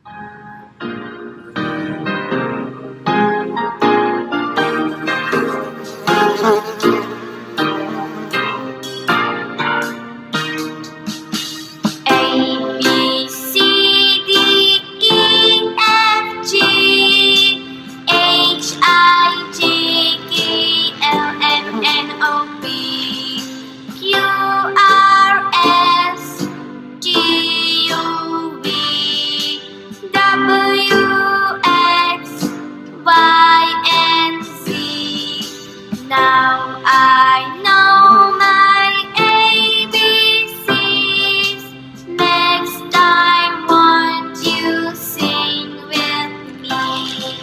A B C D E F G H I J K L M N O P Q R S T U V W X Y and Z. Now I know my ABCs. Next time, won't you sing with me?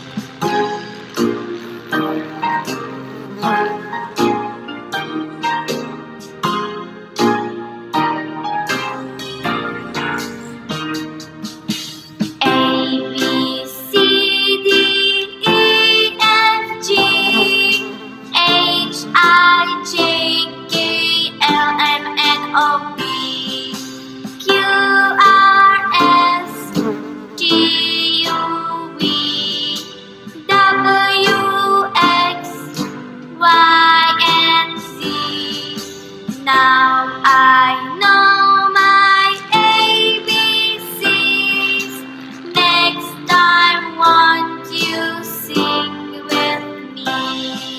A B C D E F G H I J K L M N O P Q R S T U V W X Y and Z. Now I know my ABCs. Next time, won't you sing with me?